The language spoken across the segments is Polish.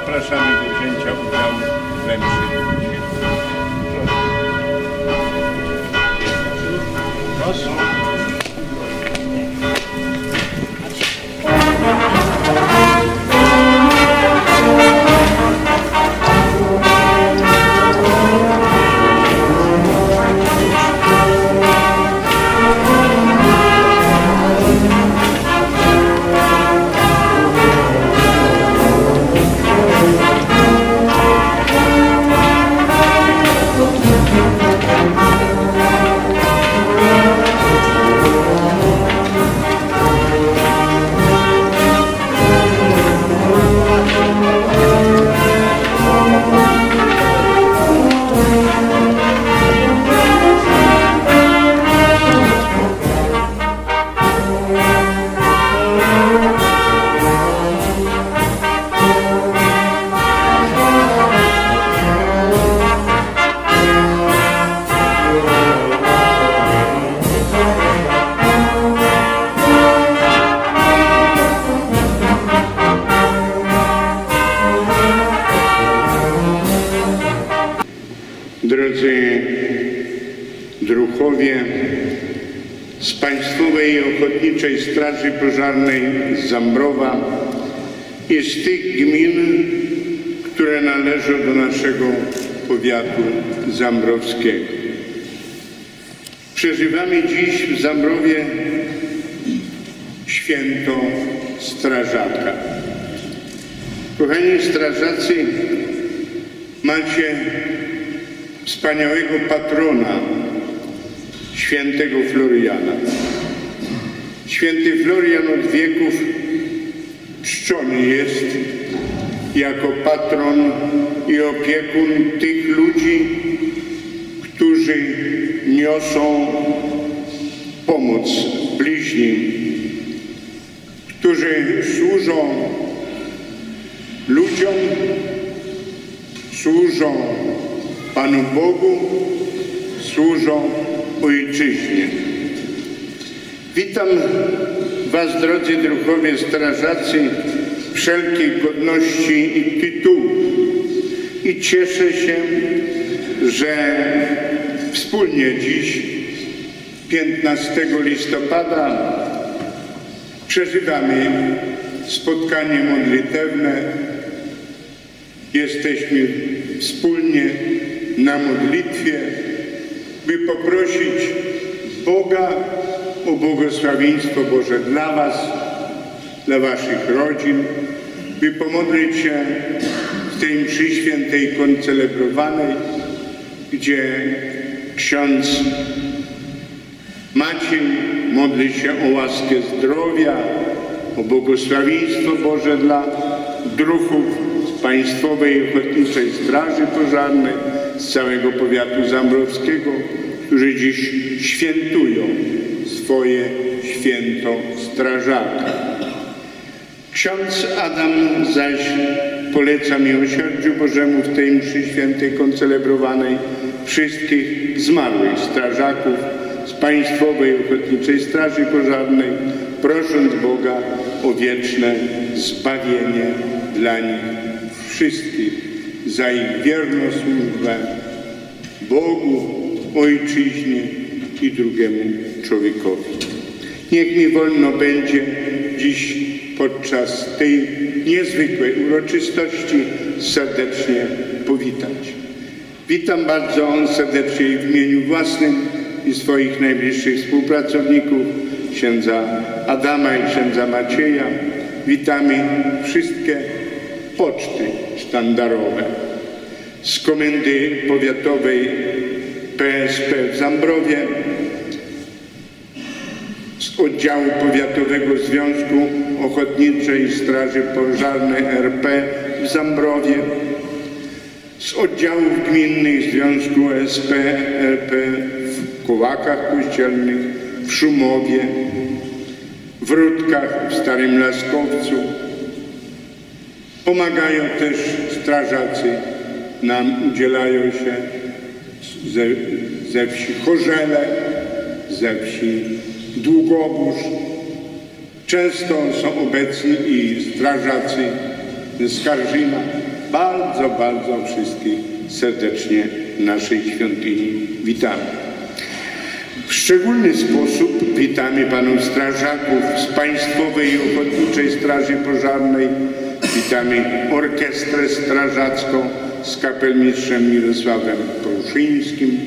zapraszamy do wzięcia udziału we mszy świętej. Proszę. Drodzy druhowie z Państwowej Ochotniczej Straży Pożarnej z Zambrowa i z tych gmin, które należą do naszego powiatu zambrowskiego. Przeżywamy dziś w Zambrowie święto strażaka. Kochani strażacy, macie wspaniałego patrona, świętego Floriana. Święty Florian od wieków czczony jest jako patron i opiekun tych ludzi, którzy niosą pomoc bliźnim, którzy służą ludziom, służą Panu Bogu, służą Ojczyźnie. Witam Was, drodzy druhowie strażacy, wszelkiej godności i tytułu i cieszę się, że wspólnie dziś, 15 listopada, przeżywamy spotkanie modlitewne. Jesteśmy wspólnie na modlitwie, by poprosić Boga o błogosławieństwo Boże dla Was, dla Waszych rodzin, by pomodlić się w tej mszy świętej koncelebrowanej, gdzie ksiądz Maciej modli się o łaskę zdrowia, o błogosławieństwo Boże dla druhów z Państwowej Ochotniczej Straży Pożarnej, z całego powiatu zambrowskiego, którzy dziś świętują swoje święto strażaka. Ksiądz Adam zaś poleca miłosierdziu Bożemu w tej mszy świętej koncelebrowanej wszystkich zmarłych strażaków z Państwowej Ochotniczej Straży Pożarnej, prosząc Boga o wieczne zbawienie dla nich wszystkich za ich wierną służbę Bogu, Ojczyźnie i drugiemu człowiekowi. Niech mi wolno będzie dziś podczas tej niezwykłej uroczystości serdecznie powitać. Witam bardzo serdecznie w imieniu własnym i swoich najbliższych współpracowników, księdza Adama i księdza Macieja. Witamy wszystkie poczty sztandarowe z Komendy Powiatowej PSP w Zambrowie, z Oddziału Powiatowego Związku Ochotniczej Straży Pożarnej RP w Zambrowie, z oddziałów gminnych Związku SP RP w Kołakach Kościelnych, w Szumowie, w Rudkach, w Starym Laskowcu. Pomagają też strażacy, nam udzielają się ze wsi Chorzele, ze wsi Długobórz. Często są obecni i strażacy ze Skarżyna, bardzo, bardzo wszystkich serdecznie w naszej świątyni witamy. W szczególny sposób witamy panów strażaków z Państwowej i Ochotniczej Straży Pożarnej. Witamy Orkiestrę Strażacką z kapelmistrzem Mirosławem Pruszyńskim.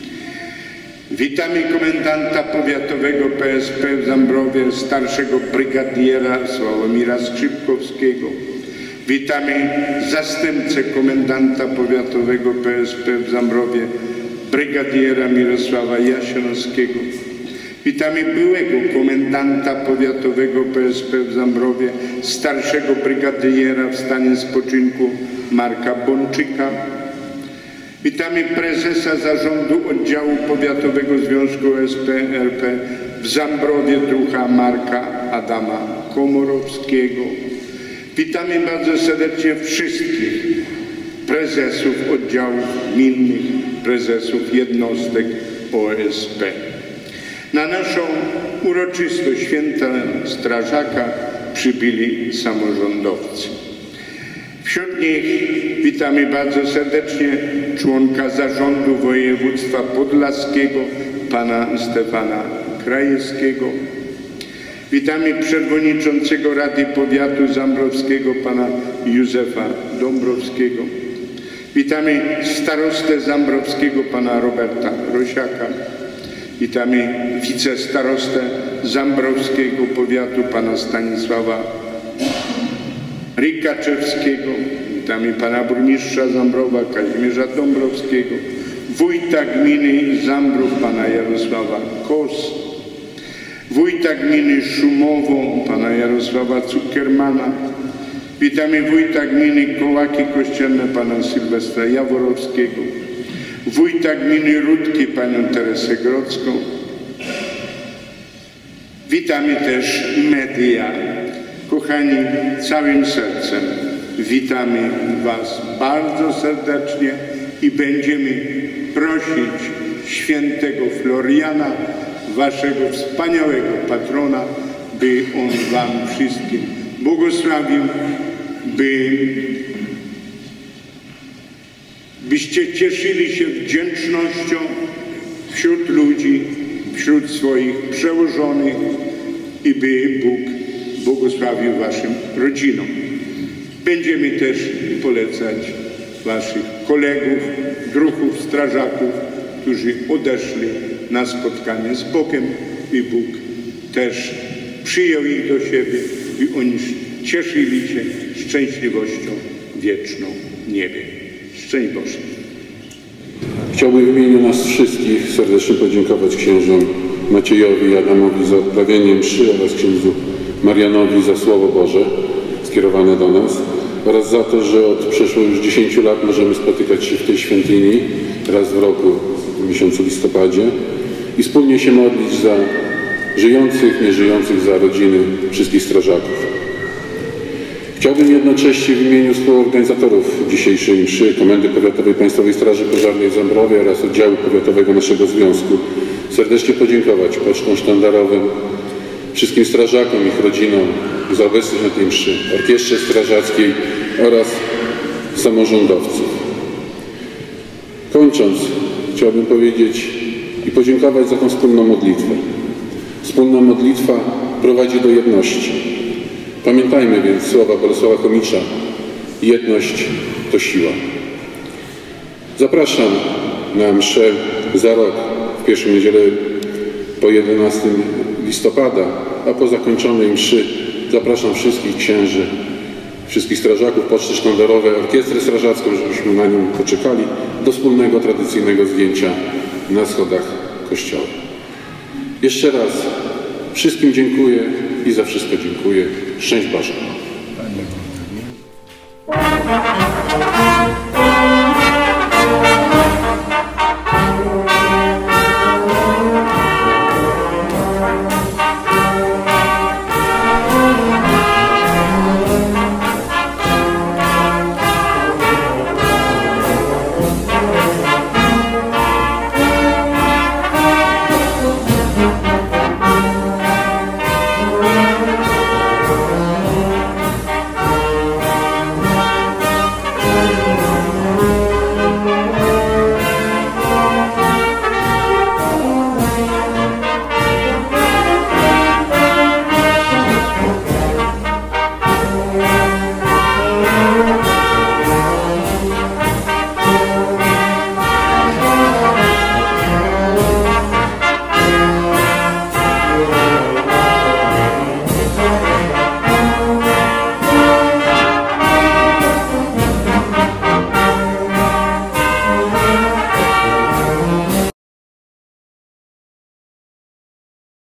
Witamy komendanta powiatowego PSP w Zambrowie, starszego brygadiera Sławomira Skrzypkowskiego. Witamy zastępcę komendanta powiatowego PSP w Zambrowie, brygadiera Mirosława Jasionowskiego. Witamy byłego komendanta powiatowego PSP w Zambrowie, starszego brygadiera w stanie spoczynku Marka Bączyka. Witamy prezesa zarządu oddziału powiatowego Związku OSP RP w Zambrowie druha Marka Adama Komorowskiego. Witamy bardzo serdecznie wszystkich prezesów oddziałów gminnych, prezesów jednostek OSP. Na naszą uroczystość Święta Strażaka przybyli samorządowcy. Wśród nich witamy bardzo serdecznie członka zarządu województwa podlaskiego, pana Stefana Krajewskiego. Witamy przewodniczącego Rady Powiatu Zambrowskiego, pana Józefa Dąbrowskiego. Witamy starostę zambrowskiego, pana Roberta Rosiaka. Witamy wicestarostę zambrowskiego powiatu, pana Stanisława Rykaczewskiego. Witamy pana burmistrza Zambrowa, Kazimierza Dąbrowskiego. Wójta gminy Zambrów, pana Jarosława Kos. Wójta gminy Szumowo, pana Jarosława Cukiermana. Witamy wójta gminy Kołaki Kościelne, pana Sylwestra Jaworowskiego. Wójta gminy Rudki, panią Teresę Grodzką. Witamy też media. Kochani, całym sercem witamy was bardzo serdecznie i będziemy prosić świętego Floriana, waszego wspaniałego patrona, by on wam wszystkim błogosławił, byście cieszyli się wdzięcznością wśród ludzi, wśród swoich przełożonych i by Bóg błogosławił waszym rodzinom. Będziemy też polecać waszych kolegów, druhów, strażaków, którzy odeszli na spotkanie z Bogiem i Bóg też przyjął ich do siebie i oni cieszyli się szczęśliwością wieczną w niebie. Szczęść Boże. Chciałbym w imieniu nas wszystkich serdecznie podziękować księżom Maciejowi i Adamowi za odprawienie mszy oraz księdzu Marianowi za Słowo Boże skierowane do nas oraz za to, że od przeszło już 10 lat możemy spotykać się w tej świątyni raz w roku w miesiącu listopadzie i wspólnie się modlić za żyjących, nieżyjących, za rodziny wszystkich strażaków. Chciałbym jednocześnie w imieniu współorganizatorów dzisiejszej mszy, Komendy Powiatowej Państwowej Straży Pożarnej w Zambrowie oraz oddziału powiatowego naszego związku serdecznie podziękować pocztom sztandarowym, wszystkim strażakom, ich rodzinom za obecność na tej mszy, Orkiestrze Strażackiej oraz samorządowców. Kończąc, chciałbym powiedzieć i podziękować za tą wspólną modlitwę. Wspólna modlitwa prowadzi do jedności. Pamiętajmy więc słowa Bolesława Chomicza: jedność to siła. Zapraszam na mszę za rok, w pierwszą niedzielę po 11 listopada, a po zakończonej mszy zapraszam wszystkich księży, wszystkich strażaków, poczty sztandarowe, orkiestrę strażacką, żebyśmy na nią poczekali, do wspólnego, tradycyjnego zdjęcia na schodach kościoła. Jeszcze raz wszystkim dziękuję i za wszystko dziękuję. Szczęść Boże.